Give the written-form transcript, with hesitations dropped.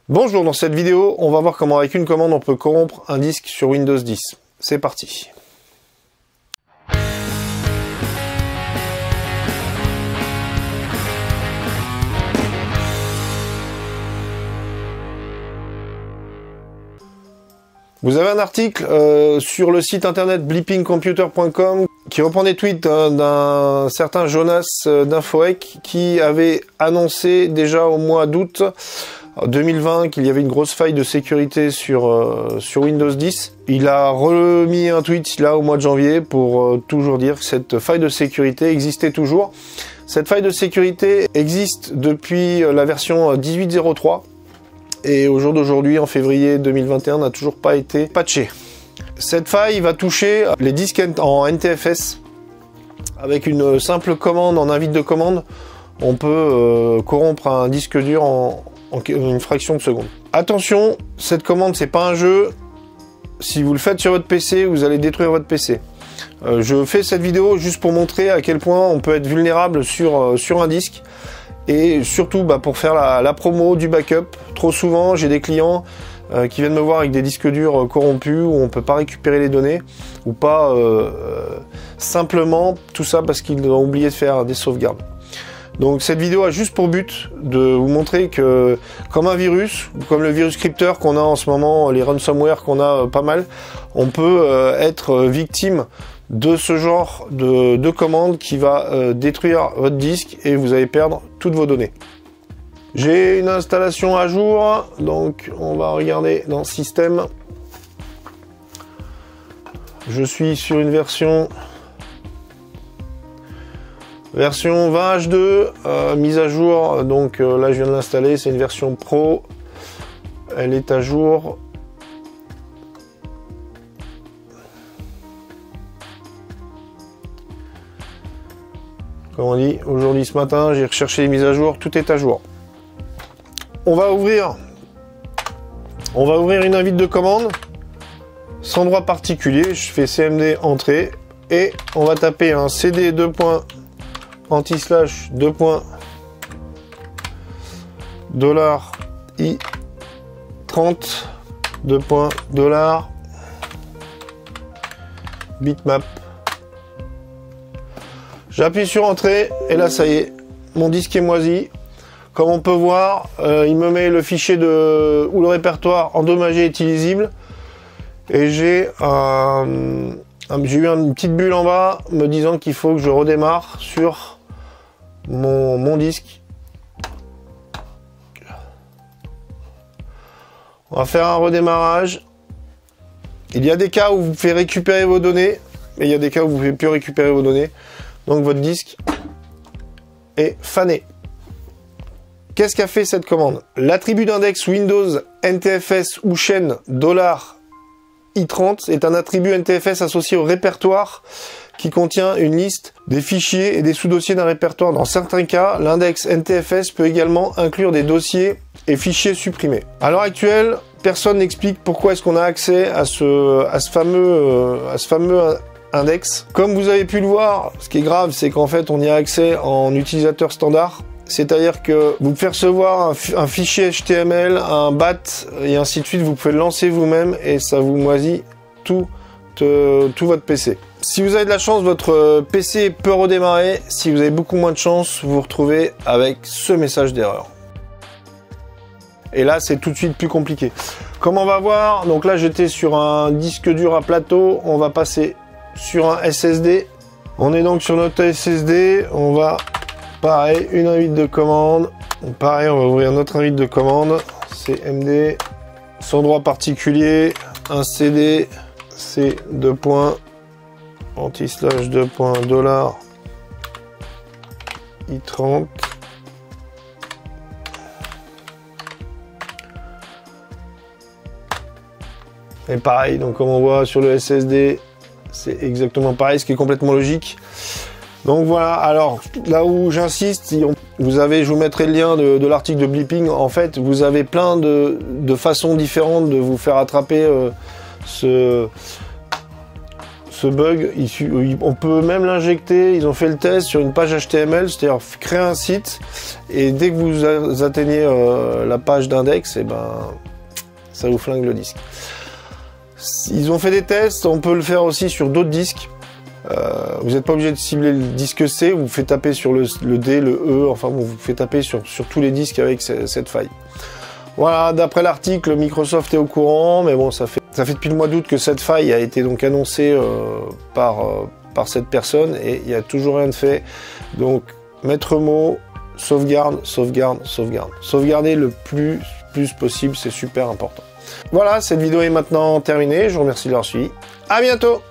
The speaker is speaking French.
Bonjour, dans cette vidéo, on va voir comment avec une commande on peut corrompre un disque sur Windows 10. C'est parti. Vous avez un article sur le site internet bleepingcomputer.com qui reprend des tweets d'un certain Jonas d'Infoec qui avait annoncé déjà au mois d'août 2020 qu'il y avait une grosse faille de sécurité sur Windows 10. Il a remis un tweet là au mois de janvier pour toujours dire que cette faille de sécurité existait toujours. Cette faille de sécurité existe depuis la version 18.03. Et au jour d'aujourd'hui, en février 2021, n'a toujours pas été patché. Cette faille va toucher les disques en NTFS. Avec une simple commande en invite de commande, on peut corrompre un disque dur en une fraction de seconde. Attention, cette commande, c'est pas un jeu. Si vous le faites sur votre PC, vous allez détruire votre PC. Je fais cette vidéo juste pour montrer à quel point on peut être vulnérable sur un disque. Et surtout pour faire la promo du backup. Trop souvent j'ai des clients qui viennent me voir avec des disques durs corrompus où on peut pas récupérer les données ou pas simplement tout ça parce qu'ils ont oublié de faire des sauvegardes. Donc cette vidéo a juste pour but de vous montrer que comme un virus, ou comme le virus scripteur qu'on a en ce moment, les ransomware qu'on a pas mal, on peut être victime de ce genre de commande qui va détruire votre disque et vous allez perdre toutes vos données. J'ai une installation à jour, donc on va regarder dans Système. Je suis sur une version 20H2, mise à jour, donc là je viens de l'installer, c'est une version Pro, elle est à jour. Comme on dit, aujourd'hui ce matin, j'ai recherché les mises à jour, tout est à jour. On va ouvrir une invite de commande, sans droit particulier, je fais CMD entrée, et on va taper un CD $/$ $i30 $, bitmap. J'appuie sur entrée et là ça y est, mon disque est moisi. Comme on peut voir, il me met le fichier ou le répertoire endommagé est illisible. Et j'ai eu une petite bulle en bas me disant qu'il faut que je redémarre sur mon disque. On va faire un redémarrage. Il y a des cas où vous pouvez récupérer vos données, mais il y a des cas où vous ne pouvez plus récupérer vos données. Donc votre disque est fané. Qu'est-ce qu'a fait cette commande? L'attribut d'index Windows NTFS ou chaîne $i30 est un attribut NTFS associé au répertoire qui contient une liste des fichiers et des sous-dossiers d'un répertoire. Dans certains cas, l'index NTFS peut également inclure des dossiers et fichiers supprimés. À l'heure actuelle, personne n'explique pourquoi est-ce qu'on a accès à ce fameux index. Comme vous avez pu le voir, ce qui est grave, c'est qu'en fait, on y a accès en utilisateur standard. C'est-à-dire que vous pouvez recevoir un fichier HTML, un BAT et ainsi de suite. Vous pouvez le lancer vous-même et ça vous moisit tout votre PC. Si vous avez de la chance, votre PC peut redémarrer. Si vous avez beaucoup moins de chance, vous vous retrouvez avec ce message d'erreur. Et là, c'est tout de suite plus compliqué. Comme on va voir, donc là, j'étais sur un disque dur à plateau. On va passer sur un SSD. On est donc sur notre SSD. On va... Pareil, une invite de commande. Pareil, on va ouvrir notre invite de commande. CMD, sans droit particulier, un CD, C $, $i30. Et pareil, donc comme on voit sur le SSD, c'est exactement pareil, ce qui est complètement logique. Donc voilà, alors là où j'insiste, je vous mettrai le lien de l'article de Bleeping. En fait, vous avez plein de façons différentes de vous faire attraper ce ce bug, on peut même l'injecter. Ils ont fait le test sur une page HTML, c'est-à-dire créer un site et dès que vous atteignez la page d'index, et ben ça vous flingue le disque. Ils ont fait des tests, on peut le faire aussi sur d'autres disques. Vous n'êtes pas obligé de cibler le disque C, vous faites taper sur le D, le E, enfin bon, vous faites taper sur tous les disques avec cette faille. Voilà, d'après l'article, Microsoft est au courant, mais bon, ça fait depuis le mois d'août que cette faille a été donc annoncée par cette personne et il n'y a toujours rien de fait. Donc, maître mot, sauvegarde, sauvegarde, sauvegarde. Sauvegarder le plus possible, c'est super important. Voilà, cette vidéo est maintenant terminée. Je vous remercie de l'avoir suivi. À bientôt!